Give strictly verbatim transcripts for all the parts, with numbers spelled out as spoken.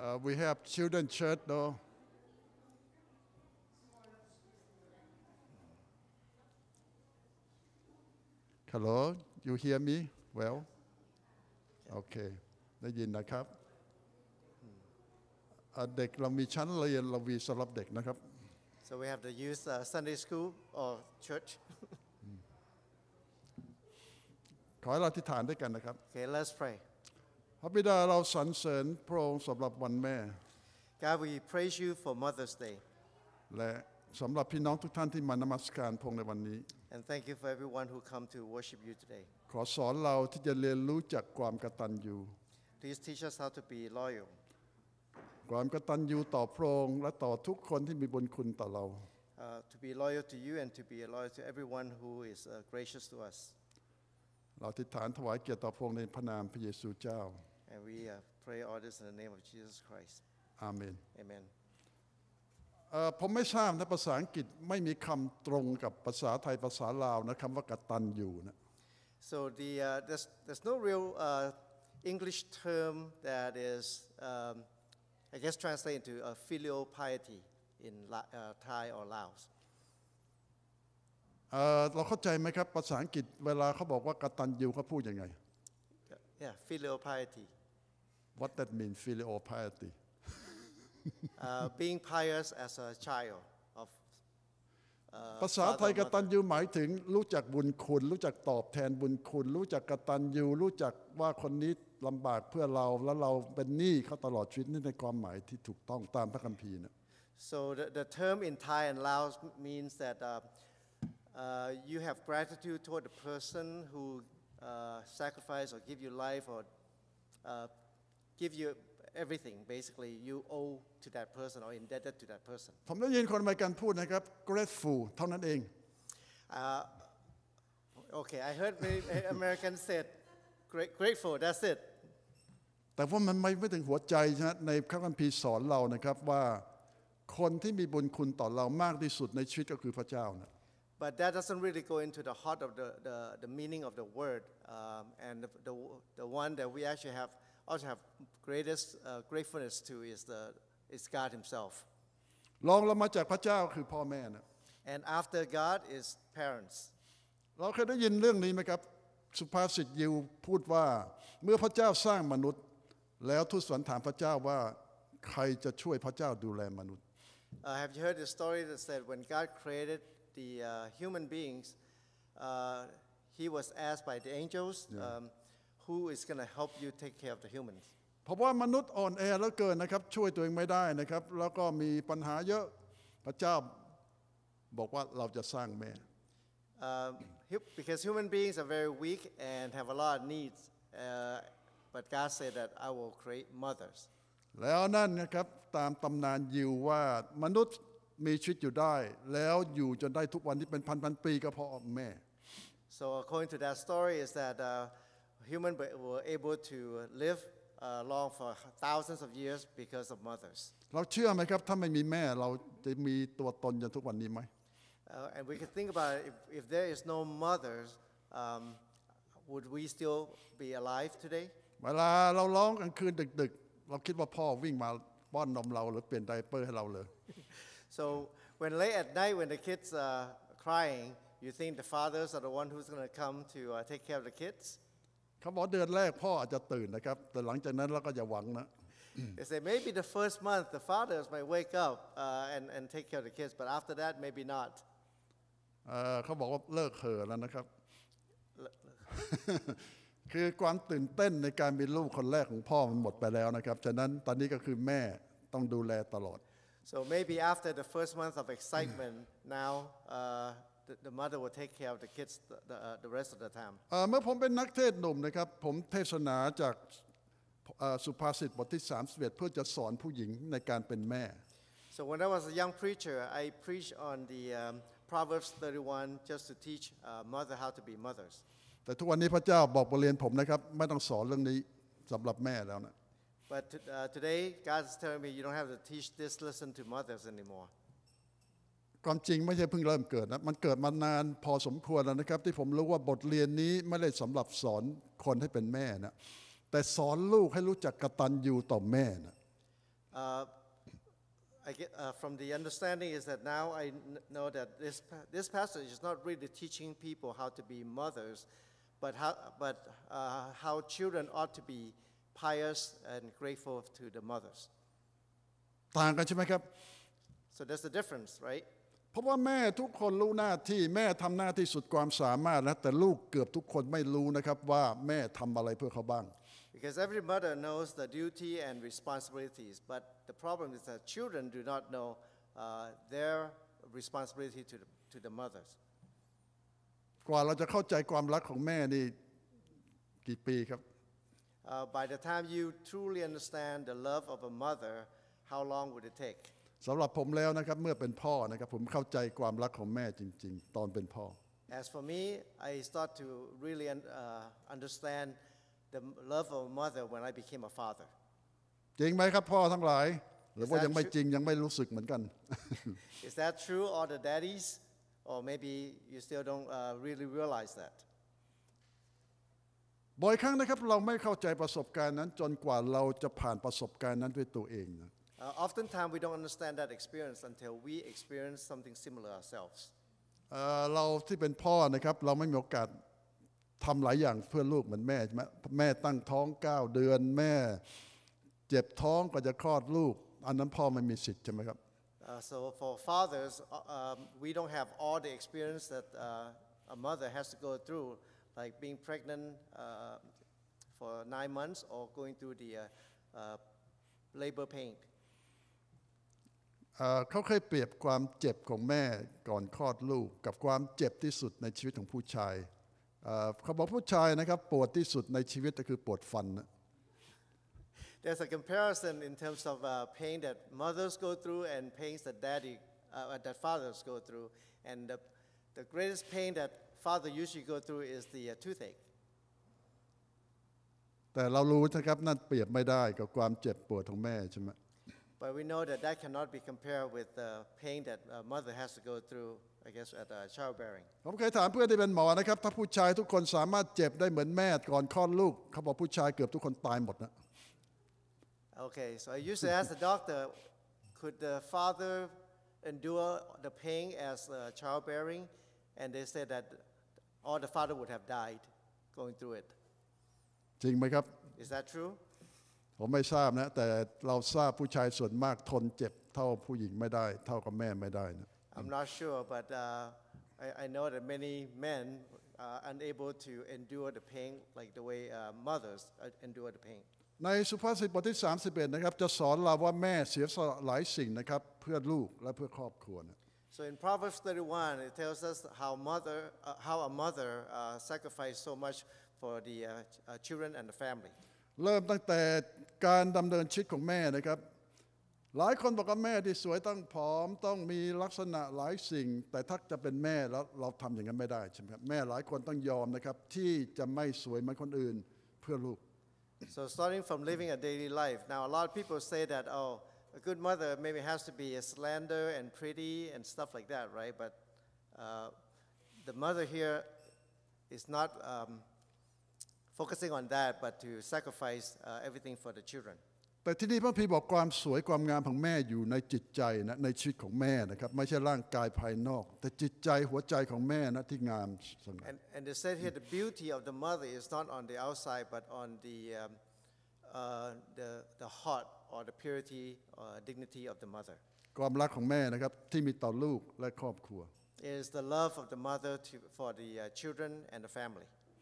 Uh, we have children church though. Hello, you hear me well? Okay ได้ยินนะครับเด็กเรามีชั้นเรียนเรามีสำหรับเด็กนะครับ So we have to use uh, Sunday school or church. ขอให้เราอธิษฐานด้วยกันนะครับ Okay, let's pray. พระบิดาเราสรรเสริญพระองค์สำหรับวันแม่ God, we praise you for Mother's Day. และสำหรับพี่น้องทุกท่านที่มานมัสการพระองค์ในวันนี้ And thank you for everyone who come to worship you today. ขอสอนเราที่จะเรียนรู้จากความกตัญญู Please teach us how to be loyal. ความกตัญญูต่อพระองค์และต่อทุกคนที่มีบุญคุณต่อเรา Uh, to be loyal to you and to be loyal to everyone who is uh, gracious to us. เราอธิษฐานถวายเกียรติต่อพระองค์ในพระนามพระเยซูเจ้า And we uh, pray all this in the name of Jesus Christ. อาเมน Amen. ผมไม่ทราบนะภาษาอังกฤษไม่มีคำตรงกับภาษาไทยภาษาลาวนะคำว่ากตัญญูนะ So the uh, there's there's no real uh, English term that is um, I guess translate into uh, filial piety in La, uh, Thai or Laos. เอ่อเราเข้าใจไหมครับภาษาอังกฤษเวลาเขาบอกว่ากตัญญูเขาพูดยังไง Yeah, filial piety. What that mean filial piety? uh, being pious as a child of. ภาษาไทยกตัญญูหมายถึงรู้จักบุญคุณรู้จักตอบแทนบุญคุณรู้จักกตัญญูรู้จักว่าคนนี้ลำบากเพื่อเราแล้วเราเป็นหนี้เขาตลอดชีวิตนี่ในความหมายที่ถูกต้องตามพระคัมภีร์นะ So the, the term in Thai and Laos means that uh, uh, you have gratitude toward the person who uh, sacrificed or give you life or uh, give you everything. Basically, you owe to that person or indebted to that person. ผมได้ยินคนอเมริกันพูดนะครับ grateful เท่านั้นเอง Uh, okay, I heard Americans said grateful. That's it. แต่ว่ามันไม่ไม่ถึงหัวใจนะในพระคัมภีร์สอนเรานะครับว่าคนที่มีบุญคุณต่อเรามากที่สุดในชีวิตก็คือพระเจ้านะ But that doesn't really go into the heart of the the, the meaning of the word, um, and the, the the one that we actually have also have greatest uh, gratefulness to is the is God Himself. รองลงมาจากพระเจ้าคือพ่อแม่นะ And after God is parents. เราเคยได้ยินเรื่องนี้ไหมครับสุภาษิตยิวพูดว่าเมื่อพระเจ้าสร้างมนุษย์แล้วทูตสวรรค์ถามพระเจ้าว่าใครจะช่วยพระเจ้าดูแลมนุษย์ Uh, have you heard the story that said when God created the uh, human beings, uh, He was asked by the angels, um, who is going to help you take care of the humans? เพราะว่ามนุษย์อ่อนแอเหลือเกินนะครับช่วยตัวเองไม่ได้นะครับแล้วก็มีปัญหาเยอะพระเจ้าบอกว่าเราจะสร้างแม่ Um, because human beings are very weak and have a lot of needs, uh, but God said that I will create mothers. แล้วนั่นนะครับตามตำนานยิวว่ามนุษย์มีชีวิตอยู่ได้แล้วอยู่จนได้ทุกวันที่เป็นพันๆปีก็เพราะแม่ So according to that story is that uh, humans were able to live uh, long for thousands of years because of mothers. เราเชื่อไหมครับถ้าไม่มีแม่เราจะมีตัวตนจนทุกวันนี้ไหม Uh, and we can think about it, if, if there is no mothers, um, would we still be alive today? เวลาเราร้องกลางคืนดึกๆเราคิดว่าพ่อวิ่งมาป้อนนมเราหรือเปลี่ยนไดเปอร์ให้เราเลย So when late at night when the kids are crying, you think the fathers are the one who's going to come to uh, take care of the kids? เขาบอกเดือนแรกพ่ออาจจะตื่นนะครับแต่หลังจากนั้นเราก็อย่าหวังนะ They say maybe the first month the fathers might wake up uh, and, and take care of the kids, but after that maybe not. เขาบอกว่าเลิกเห่อแล้วนะครับ คือความตื่นเต้นในการมีลูกคนแรกของพ่อมันหมดไปแล้วนะครับฉะนั้นตอนนี้ก็คือแม่ต้องดูแลตลอด So maybe after the first month of excitement, now uh, the, the mother will take care of the kids the, the, uh, the rest of the time. เมื่อผมเป็นนักเทศน์หนุ่มนะครับผมเทศนาจากสุภาษิตบทที่สามสิบเอ็ดเพื่อจะสอนผู้หญิงในการเป็นแม่ So when I was a young preacher, I preached on the um, Proverbs thirty-one just to teach uh, mother how to be mothers. แต่ทุกวันนี้พระเจ้าบอกบทเรียนผมนะครับไม่ต้องสอนเรื่องนี้สำหรับแม่แล้วนะ But uh, today God is telling me you don't have to teach this lesson to mothers anymore. ความจริงไม่ใช่เพิ่งเริ่มเกิดนะมันเกิดมานานพอสมควรแล้วนะครับที่ผมรู้ว่าบทเรียนนี้ไม่ได้สำหรับสอนคนให้เป็นแม่นะแต่สอนลูกให้รู้จักกตัญญูต่อแม่นะ Uh, I get, uh, from the understanding is that now I kn- know that this pa- this passage is not really teaching people how to be mothers, but how but uh, how children ought to be pious and grateful to the mothers. ต่างกันใช่ไหมครับ So there's a difference, right? เพราะว่าแม่ทุกคนรู้หน้าที่แม่ทำหน้าที่สุดความสามารถนะแต่ลูกเกือบทุกคนไม่รู้นะครับว่าแม่ทำอะไรเพื่อเขาบ้าง Because every mother knows the duty and responsibilities, but the problem is that children do not know uh, their responsibility to the, to the mothers. กว่าเราจะเข้าใจความรักของแม่นี่กี่ปีครับ Uh, by the time you truly understand the love of a mother, how long would it take? สำหรับผมแล้วนะครับเมื่อเป็นพ่อนะครับผมเข้าใจความรักของแม่จริงๆ ตอนเป็นพ่อ As for me, I start to really un- uh, understand the love of a mother when I became a father. จริงไหมครับพ่อทั้งหลาย หรือว่ายังไม่จริงยังไม่รู้สึกเหมือนกัน Is that true, all the daddies? Or maybe you still don't uh, really realize that? บ่อยครั้งนะครับเราไม่เข้าใจประสบการณ์นั้นจนกว่าเราจะผ่านประสบการณ์นั้นด้วยตัวเองนะ Uh, oftentimes, we don't understand that experience until we experience something similar ourselves. เอ่อเราที่เป็นพ่อนะครับเราไม่มีโอกาสทำหลายอย่างเพื่อลูกเหมือนแม่ใช่ไหมแม่ตั้งท้องเก้าเดือนแม่เจ็บท้องก็จะคลอดลูกอันนั้นพ่อไม่มีสิทธิ์ใช่ไหมครับ Uh, so for fathers, uh, um, we don't have all the experience that uh, a mother has to go through, like being pregnant uh, for nine months or going through the uh, uh, labor pain. เอ่อเขาเคยเปรียบความเจ็บของแม่ก่อนคลอดลูกกับความเจ็บที่สุดในชีวิตของผู้ชายเอ่อเขาบอกผู้ชายนะครับปวดที่สุดในชีวิตก็คือปวดฟันนะ There's a comparison in terms of uh, pain that mothers go through and pains that daddy, uh, that fathers go through, and the, the greatest pain that father usually go through is the uh, toothache. แต่เรารู้นะครับนั่นเปรียบไม่ได้กับความเจ็บปวดของแม่ใช่ไหม But we know that that cannot be compared with the pain that a mother has to go through, I guess, at uh, childbearing. ผมเคยถามเพื่อนที่เป็นหมอนะครับถ้าผู้ชายทุกคนสามารถเจ็บได้เหมือนแม่ก่อนคลอดลูกเขาบอกผู้ชายเกือบทุกคนตายหมดนะ Okay, so I used to ask the doctor, could the father endure the pain as uh, childbearing? And they said that all the father would have died going through it. จริงไหมครับ Is that true? ผมไม่ทราบนะแต่เราทราบผู้ชายส่วนมากทนเจ็บเท่าผู้หญิงไม่ได้เท่ากับแม่ไม่ได้นะ I'm not sure, but uh, I, I know that many men are unable to endure the pain like the way uh, mothers uh, endure the pain. ในสุภาษิตบทที่สามสิบเอ็ดนะครับจะสอนเราว่าแม่เสียสละหลายสิ่งนะครับเพื่อลูกและเพื่อครอบครัวนะ So in Proverbs thirty-one, it tells us how mother, uh, how a mother uh, sacrificed so much for the uh, ch- uh, children and the family. เริ่มตั้งแต่การดำเนินชีวิตของแม่นะครับหลายคนบอกว่าแม่ที่สวยต้องผอมต้องมีลักษณะหลายสิ่ง แต่ถ้าจะเป็นแม่แล้วเราทำอย่างนั้นไม่ได้ใช่ไหมครับแม่หลายคนต้องยอมนะครับที่จะไม่สวยเหมือนคนอื่นเพื่อลูก So starting from living a daily life, now a lot of people say that, oh, a good mother maybe has to be slender and pretty and stuff like that, right? But uh, the mother here is not um, focusing on that, but to sacrifice uh, everything for the children. แต่ที่นี่พระพีบอกความสวยความงามของแม่อยู่ในจิตใจนะในชีวิตของแม่นะครับไม่ใช่ร่างกายภายนอกแต่จิตใจหัวใจของแม่นะที่งามสง่า And, and they said here the beauty of the mother is not on the outside, but on the, um, uh, the, the heart or the purity or dignity of the mother. ความรักของแม่นะครับที่มีต่อลูกและครอบครัว It is the love of the mother to, for the uh, children and the family.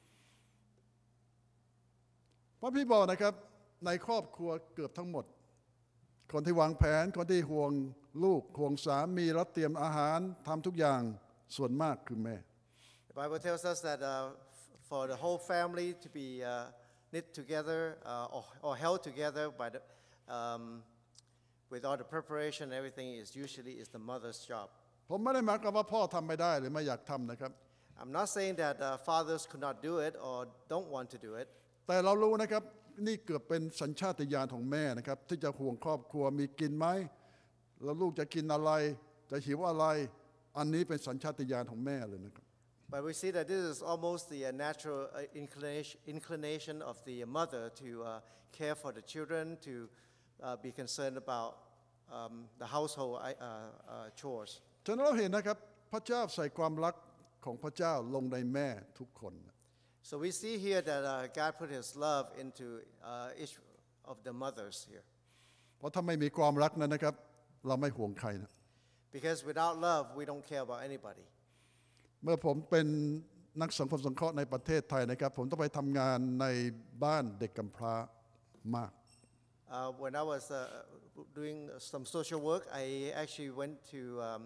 พระพี่บอกนะครับในครอบครัวเกือบทั้งหมดคนที่วางแผนคนที่ห่วงลูกห่วงสามีและเตรียมอาหารทำทุกอย่างส่วนมากคือแม่ The Bible tells us that uh, f- for the whole family to be uh, knit together uh, or, or held together by the, um, with all the preparation and everything is usually is the mother's job. ผมไม่ได้หมายความว่าพ่อทำไม่ได้หรือไม่อยากทำนะครับ I'm not saying that uh, fathers could not do it or don't want to do it, แต่เรารู้นะครับนี่เกือบเป็นสัญชาตญาณของแม่นะครับที่จะห่วงครอบครัวมีกินไหมแล้วลูกจะกินอะไรจะหิวอะไรอันนี้เป็นสัญชาตญาณของแม่เลยนะครับ but we see that this is almost the uh, natural uh, inclination, inclination of the mother to uh, care for the children, to uh, be concerned about um, the household uh, uh, chores. ฉะนั้นเราเห็นนะครับพระเจ้าใส่ความรักของพระเจ้าลงในแม่ทุกคน So we see here that uh, God put His love into uh, each of the mothers here. เพราะถ้าไม่มีความรักนั้นนะครับเราไม่ห่วงใครนะ Because without love, we don't care about anybody. เมื่อผมเป็นนักสังคมสงเคราะห์ในประเทศไทยนะครับผมต้องไปทำงานในบ้านเด็กกำพร้ามาก Uh, when I was uh, doing some social work, I actually went to um,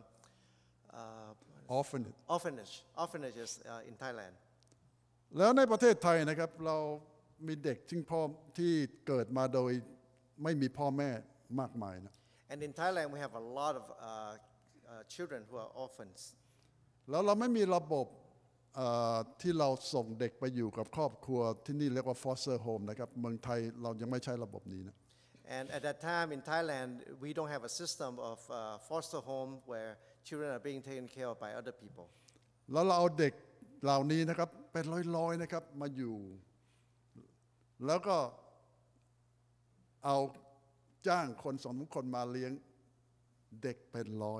uh, orphanage orphanage, orphanages uh, in Thailand. แล้วในประเทศไทยนะครับเรามีเด็กที่พ่อที่เกิดมาโดยไม่มีพ่อแม่มากมายนะ And in Thailand, we have a lot of uh, uh, children who are orphans. แล้วเราไม่มีระบบที่เราส่งเด็กไปอยู่กับครอบครัวที่นี่เรียกว่า foster home นะครับเมืองไทยเรายังไม่ใช้ระบบนี้นะ And at that time in Thailand, we don't have a system of uh, foster home where children are being taken care of by other people. แล้วเราเอาเด็กเหล่านี้นะครับเป็นร้อยๆนะครับมาอยู่แล้วก็เอาจ้างคนสองคนมาเลี้ยงเด็กเป็นร้อย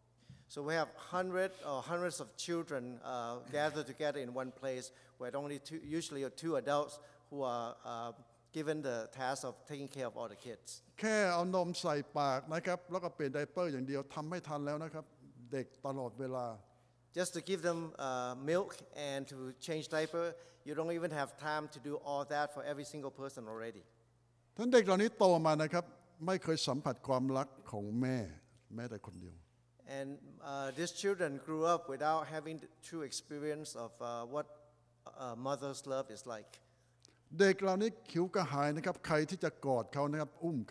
So we have hundreds or hundreds of children uh, gathered together in one place where only two, usually two adults who are uh, given the task of taking care of all the kids. แค่เอานมใส่ปากนะครับแล้วก็เปลี่ยนไดเปอร์อย่างเดียวทำไม่ทันแล้วนะครับเด็กตลอดเวลา Just to give them uh, milk and to change diaper, you don't even have time to do all that for every single person already. ท่านเด็กเหล่านี้โตมานะครับไม่เคยสัมผัสความรักของแม่แม้แต่คนเดียว And uh, these children grew up without having the true experience of uh, what a mother's love is like. เด็กเหล่านี้ขิวกระหายนะครับใครที่จะกอดเขานะครับอุ้มเขา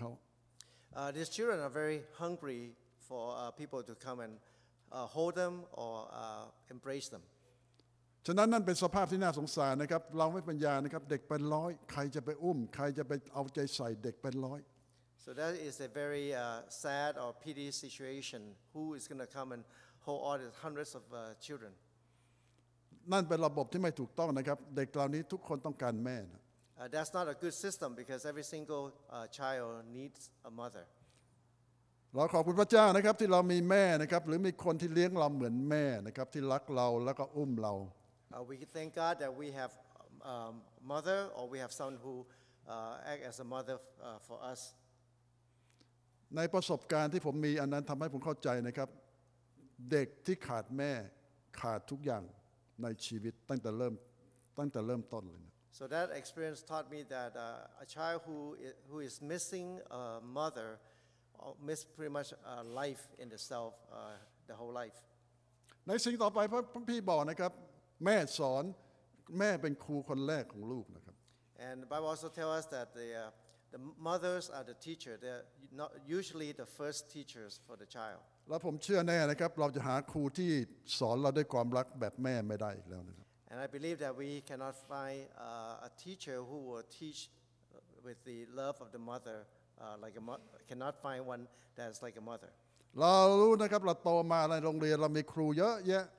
Uh, these children are very hungry for uh, people to come and uh, hold them or uh, embrace them. ฉะนั้นนั่นเป็นสภาพที่น่าสงสารนะครับเราไม่ปัญญานะครับเด็กเป็นร้อยใครจะไปอุ้มใครจะไปเอาใจใส่เด็กเป็นร้อย So that is a very uh, sad or pity situation. Who is going to come and hold all these hundreds of uh, children? นั่นเป็นระบบที่ไม่ถูกต้องนะครับเด็กเหล่านี้ทุกคนต้องการแม่นะ Uh, that's not a good system because every single uh, child needs a mother. เราขอบคุณพระเจ้านะครับที่เรามีแม่นะครับหรือมีคนที่เลี้ยงเราเหมือนแม่นะครับที่รักเราแล้วก็อุ้มเรา Uh, we thank God that we have um, mother or we have someone who uh, act as a mother uh, for us. ในประสบการณ์ที่ผมมีอันนั้นทำให้ผมเข้าใจนะครับเด็กที่ขาดแม่ขาดทุกอย่างในชีวิตตั้งแต่เริ่มตั้งแต่เริ่มต้นเลยนะ So that experience taught me that uh, a child who is, who is missing a mother uh, miss pretty much uh, life in itself, uh, the whole life. ในสิ่งต่อไปพระพี่บอกนะครับแม่สอนแม่เป็นครูคนแรกของลูกนะครับ And the Bible also tells us that the, uh, the mothers are the teacher. They're not usually the first teachers for the child. แล้วผมเชื่อแน่นะครับเราจะหาครูที่สอนเราด้วยความรักแบบแม่ไม่ได้อีกแล้วนะครับ And I believe that we cannot find uh, a teacher who will teach with the love of the mother, uh, like a mo- cannot find one that is like a mother. เรารู้นะครับเราโตมาในโรงเรียนเรามีครูเยอะแยะ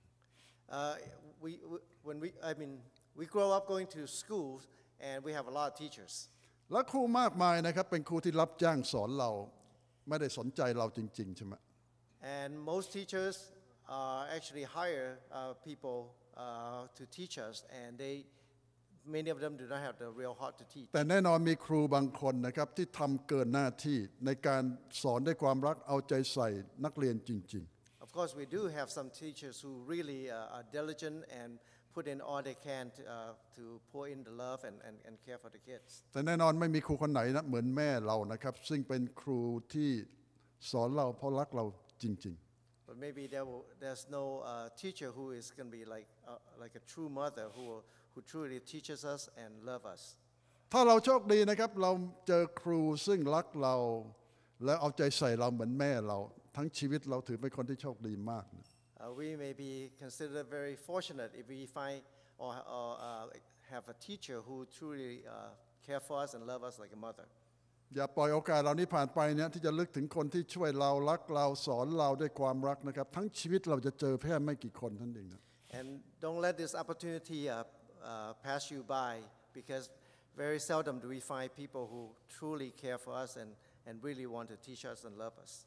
Uh, we, we, when we, I mean, we grow up going to schools and we have a lot of teachers. และครูมากมายนะครับเป็นครูที่รับจ้างสอนเราไม่ได้สนใจเราจริงๆใช่ไหม And most teachers uh, actually hire uh, people uh, to teach us, and they, many of them do not have the real heart to teach. แต่แน่นอนมีครูบางคนนะครับที่ทำเกินหน้าที่ในการสอนด้วยความรักเอาใจใส่นักเรียนจริง Of course, we do have some teachers who really uh, are diligent and put in all they can to, uh, to pour in the love and, and, and care for the kids. ๆแต่แน่นอนไม่มีครูคนไหนนะเหมือนแม่เรานะครับซึ่งเป็นครูที่สอนเราเพราะรักเราจริง But maybe there will, there's no uh, teacher who is going to be like, uh, like a true mother who, will, who truly teaches us and love us. ๆถ้าเราโชคดีนะครับเราเจอครูซึ่งรักเราและเอาใจใส่เราเหมือนแม่เราทั้งชีวิตเราถือเป็นคนที่โชคดีมากนะ Uh, we may be considered very fortunate if we find or, or uh, have a teacher who truly uh, care for us and love us like a mother. อย่าปล่อยโอกาสเหล่านี้ผ่านไปเนี่ยที่จะลึกถึงคนที่ช่วยเรารักเราสอนเราด้วยความรักนะครับทั้งชีวิตเราจะเจอแค่ไม่กี่คนเท่านั้นเองนะ And don't let this opportunity uh, uh, pass you by because very seldom do we find people who truly care for us and, and really want to teach us and love us.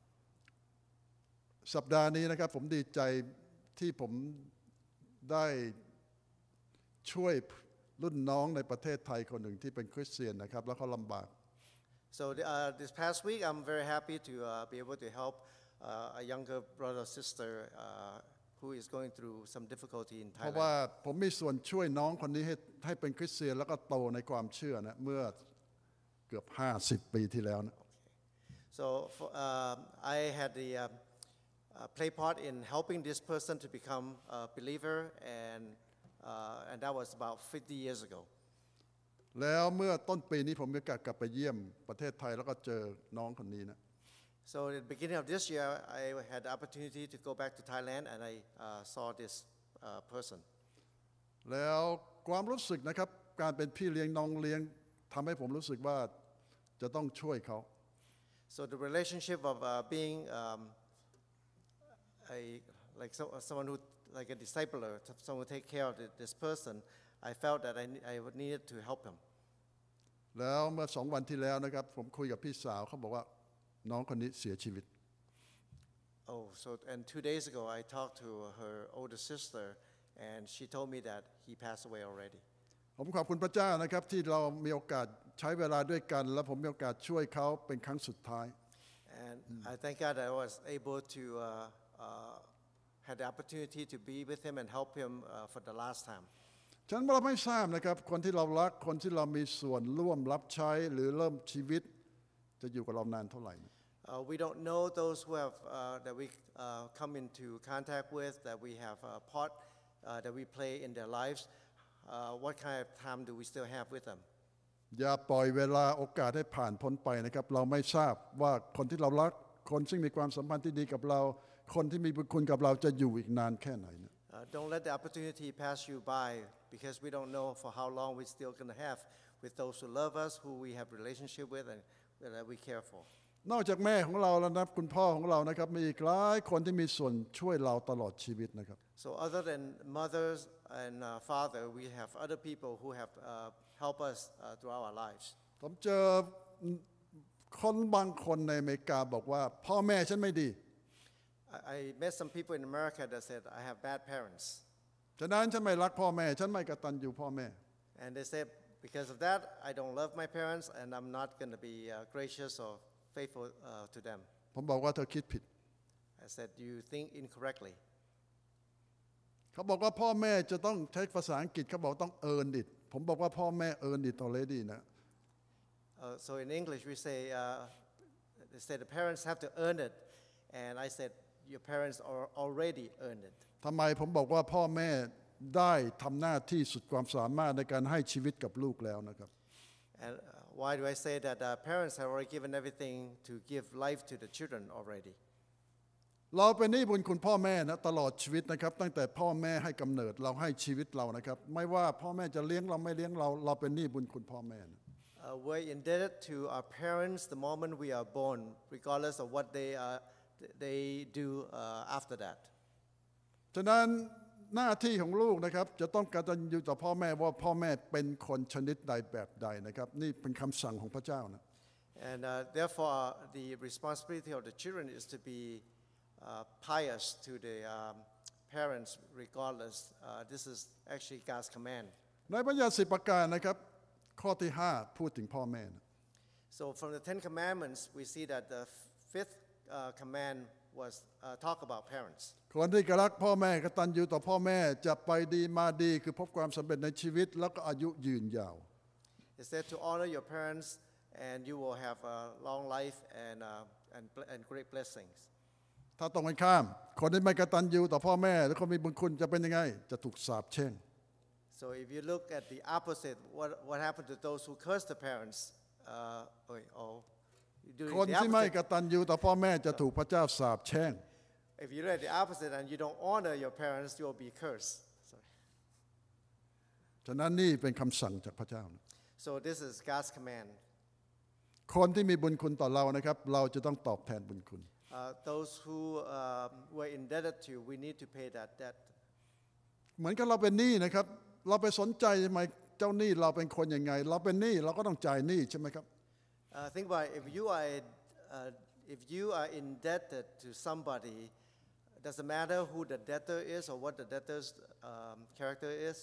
สัปดาห์นี้นะครับผมดีใจที่ผมได้ช่วยรุ่นน้องในประเทศไทยคนหนึ่งที่เป็นคริสเตียนนะครับแล้วเขาลำบาก So uh, this past week, I'm very happy to uh, be able to help uh, a younger brother or sister uh, who is going through some difficulty in เพราะว่า Thailand. ผมมีส่วนช่วยน้องคนนี้ให้ให้เป็นคริสเตียนแล้วก็โตในความเชื่อนะเมื่อเกือบห้าสิบปีที่แล้วนะ So for, uh, I had the uh, uh, play part in helping this person to become a believer, and uh, and that was about fifty years ago. แล้วเมื่อต้นปีนี้ผมมีโอกาสกลับไปเยี่ยมประเทศไทยแล้วก็เจอน้องคนนี้นะ So at the beginning of this year, I had the opportunity to go back to Thailand, and I uh, saw this uh, person. แล้วความรู้สึกนะครับการเป็นพี่เลี้ยงน้องเลี้ยงทำให้ผมรู้สึกว่าจะต้องช่วยเขา So the relationship of uh, being um, a like so, someone who like a discipler, someone who take care of the, this person, I felt that I, I would needed to help him. แล้วเมื่อสองวันที่แล้วนะครับผมคุยกับพี่สาวเขาบอกว่าน้องคนนี้เสียชีวิต Oh, so and two days ago I talked to her older sister, and she told me that he passed away already. ผมขอบคุณพระเจ้านะครับที่เรามีโอกาสใช้เวลาด้วยกันและผมมีโอกาสช่วยเขาเป็นครั้งสุดท้าย And I thank God that I was able to uh, uh, had the opportunity to be with him and help him uh, for the last time. ฉันเราไม่ทราบนะครับคนที่เรารักคนที่เรามีส่วนร่วมรับใช้หรือเริ่มชีวิตจะอยู่กับเรานานเท่าไหร่ Uh, we don't know those who have uh, that we uh, come into contact with, that we have a part uh, that we play in their lives. Uh, what kind of time do we still have with them? อย่าปล่อยเวลาโอกาสให้ผ่านพ้นไปนะครับเราไม่ทราบว่าคนที่เรารักคนซึ่งมีความสัมพันธ์ที่ดีกับเราคนที่มีบุญคุณกับเราจะอยู่อีกนานแค่ไหนนะ Uh, don't let the opportunity pass you by, because we don't know for how long we're still going to have with those who love us, who we have relationship with, and that we care for. นอกจากแม่ของเราแล้วนะคุณพ่อของเรานะครับมีอีกหลายคนที่มีส่วนช่วยเราตลอดชีวิตนะครับ So other than mothers and uh, father, we have other people who have uh, helped us uh, throughout our lives. ผมเจอคนบางคนในอเมริกาบอกว่าพ่อแม่ฉันไม่ดี I, I met some people in America that said, I have bad parents. ฉะนั้นฉันไม่รักพ่อแม่ฉันไม่กตัญญูพ่อแม่ And they said, because of that, I don't love my parents, and I'm not going to be uh, gracious or faithful uh, to them. ผมบอกว่าเธอคิดผิด I said, you think incorrectly. เขาบอกว่าพ่อแม่จะต้องใช้ภาษาอังกฤษเขาบอกต้อง earn it ผมบอกว่าพ่อแม่ earn it already นะ Uh, so in English, we say, uh, they say the parents have to earn it. And I said, your parents are already earned it. ทำไมผมบอกว่าพ่อแม่ได้ทำหน้าที่สุดความสามารถในการให้ชีวิตกับลูกแล้วนะครับ And uh, why do I say that uh, parents have already given everything to give life to the children already? เราเป็นหนี้บุญคุณพ่อแม่นะตลอดชีวิตนะครับตั้งแต่พ่อแม่ให้กำเนิดเราให้ชีวิตเรานะครับไม่ว่าพ่อแม่จะเลี้ยงเราไม่เลี้ยงเราเราเป็นหนี้บุญคุณพ่อแม่นะ Uh, we're indebted to our parents the moment we are born, regardless of what they, uh, they do uh, after that. ฉะนั้นหน้าที่ของลูกนะครับจะต้องกตัญญูต่อพ่อแม่ว่าพ่อแม่เป็นคนชนิดใดแบบใดนะครับนี่เป็นคำสั่งของพระเจ้านะ And uh, therefore, the responsibility of the children is to be uh, pious to the um, parents, regardless. Uh, this is actually God's command. ในบัญญัติสิบประการนะครับข้อที่ห้าพูดถึงพ่อแม่นะ So from the Ten Commandments, we see that the fifth uh, command was uh, talk about parents. คนที่รักพ่อแม่กตัญญูต่อพ่อแม่จะไปดีมาดีคือพบความสำเร็จในชีวิตแล้วก็อายุยืนยาว It said to honor your parents, and you will have a long life and uh, and, and great blessings. ถ้าตรงกันข้ามคนที่ไม่กตัญญูต่อพ่อแม่และคนมีบุญคุณจะเป็นยังไงจะถูกสาปแช่ง So if you look at the opposite, what what happened to those who curse the parents? Uh, or, or คน the ที่ไม่ก opposite, ตัญญูต่อพ่อแม่จะถูกพระเจ้าสาปแช่ง if you look at the opposite and you don't honor your parents, you will be cursed. Sorry. ฉะนั้นนี่เป็นคำสั่งจากพระเจ้านะ So this is God's command. คนที่มีบุญคุณต่อเรานะครับเราจะต้องตอบแทนบุญคุณ Uh, those who um, were indebted to, we need to pay that debt. เหมือนกับเราเป็นหนี้นะครับเราไปสนใจทำไมเจ้าหนี้เราเป็นคนยังไงเราเป็นหนี้เราก็ต้องจ่ายหนี้ใช่ไหมครับ Uh, Uh, think about it. If you are uh, if you are indebted to somebody, doesn't matter who the debtor is or what the debtor's um, character is.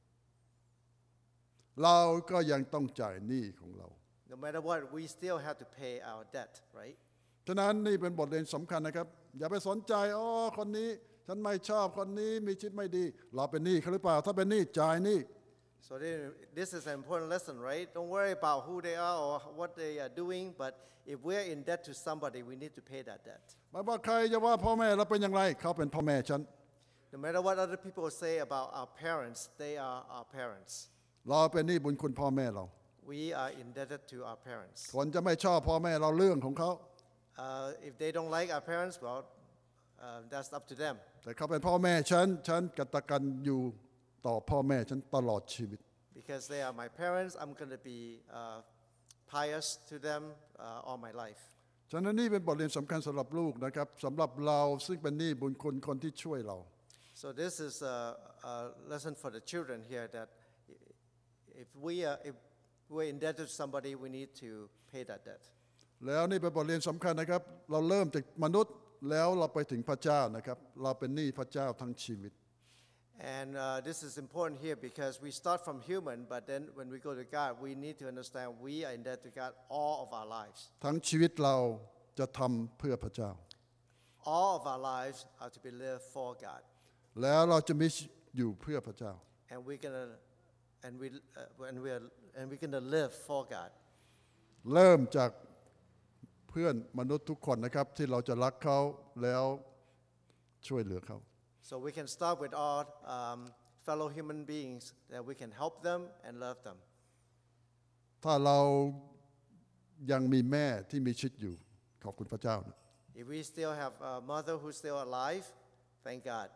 เราก็ยังต้องจ่ายหนี้ของเรา No matter what, we still have to pay our debt, right? ฉะนั้นนี่เป็นบทเรียนสำคัญนะครับอย่าไปสนใจอ๋อคนนี้ฉันไม่ชอบคนนี้มีชีวิตไม่ดีเราเป็นหนี้เขาหรือเปล่าถ้าเป็นหนี้จ่ายหนี้ So this is an important lesson, right? Don't worry about who they are or what they are doing, but if we're in debt to somebody, we need to pay that debt. ไม่ว่าใครจะว่าพ่อแม่เราเป็นอย่างไรเขาเป็นพ่อแม่ฉัน No matter what other people say about our parents, they are our parents. เราเป็นหนี้บุญคุณพ่อแม่เรา We are indebted to our parents. คนจะไม่ชอบพ่อแม่เราเรื่องของเขา Uh, if they don't like our parents, well, uh, that's up to them. แต่เขาเป็นพ่อแม่ฉันฉันกตัญญูต่อพ่อแม่ฉันตลอดชีวิต Because they are my parents, I'm going to be uh, pious to them uh, all my life. ฉะนั้นนี่เป็นบทเรียนสำคัญสำหรับลูกนะครับสำหรับเราซึ่งเป็นหนี้บุญคุณคนที่ช่วยเรา So this is a, a lesson for the children here that if we are if we're indebted to somebody, we need to pay that debt. แล้วนี่เป็นบทเรียนสำคัญนะครับเราเริ่มจากมนุษย์แล้วเราไปถึงพระเจ้านะครับเราเป็นหนี้พระเจ้าทั้งชีวิต And uh, this is important here because we start from human, but then when we go to God, we need to understand we are indebted to God all of our lives. ทั้งชีวิตเราจะทำเพื่อพระเจ้า All of our lives are to be lived for God. แล้วเราจะมีอยู่เพื่อพระเจ้า And we're gonna and we uh, and we're and we're gonna live for God. เริ่มจากเพื่อนมนุษย์ทุกคนนะครับที่เราจะรักเขาแล้วช่วยเหลือเขา So we can start with all um, fellow human beings that we can help them and love them. ถ้าเรายังมีแม่ที่มีชีวิตอยู่ขอบคุณพระเจ้านะ If we still have a mother who's still alive, thank God.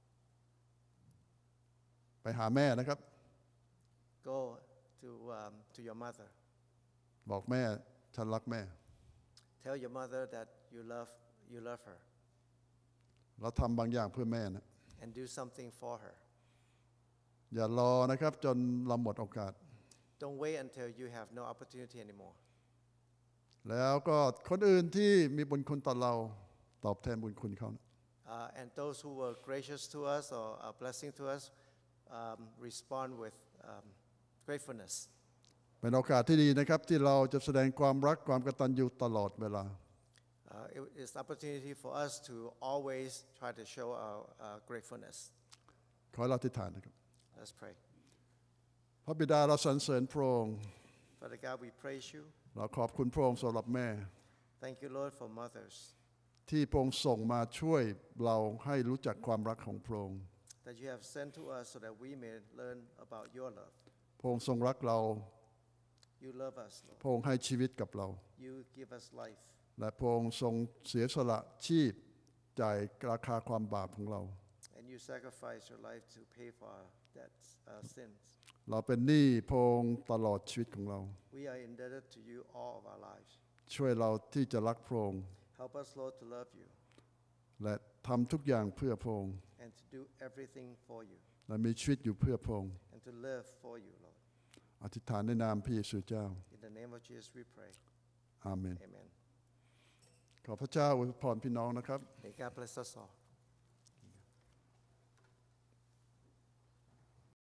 ไปหาแม่นะครับ Go to um, to your mother. บอกแม่ฉันรักแม่ Tell your mother that you love you love her. เราทำบางอย่างเพื่อแม่นะ And do something for her. อย่ารอนะครับจนเราหมดโอกาส Don't wait until you have no opportunity anymore. แล้วก็คนอื่นที่มีบุญคุณต่อเราตอบแทนบุญคุณเขานะ Uh, and those who were gracious to us or a blessing to us, um, respond with um, gratefulness. เป็นโอกาสที่ดีนะครับที่เราจะแสดงความรักความกตัญญูตลอดเวลา Uh, it is an opportunity for us to always try to show our uh, gratefulness. ขอเราอธิษฐานนะครับ Let's pray. พระบิดาเราสรรเสริญพระองค์ Father God, we praise you. เราขอบคุณพระองค์สำหรับแม่ Thank you, Lord, for mothers. ที่พระองค์ส่งมาช่วยเราให้รู้จักความรักของพระองค์ That you have sent to us so that we may learn about your love. พระองค์ทรงรักเรา You love us, พระองค์ให้ชีวิตกับเรา Lord. You give us life. และพระองค์ทรงเสียสละชีพจ่ายราคาความบาปของเรา And you sacrifice your life to pay for our debts, our sins. เราเป็นหนี้พระองค์ตลอดชีวิตของเรา We are indebted to you all of our lives. ช่วยเราที่จะรักพระองค์ Help us, Lord, to love you และทำทุกอย่างเพื่อพระองค์ and to do everything for you และมีชีวิตอยู่เพื่อพระองค์ and to live for you, Lord. อธิษฐานในนามพระเยซูเจ้า In the name of Jesus, we pray. อาเมน Amen. ขอพระเจ้าอวยพรพี่น้องนะครับ May God bless us all.